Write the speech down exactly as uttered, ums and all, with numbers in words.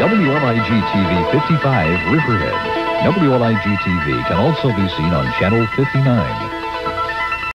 W L I G T V fifty-five, Riverhead. W L I G T V can also be seen on Channel fifty-nine.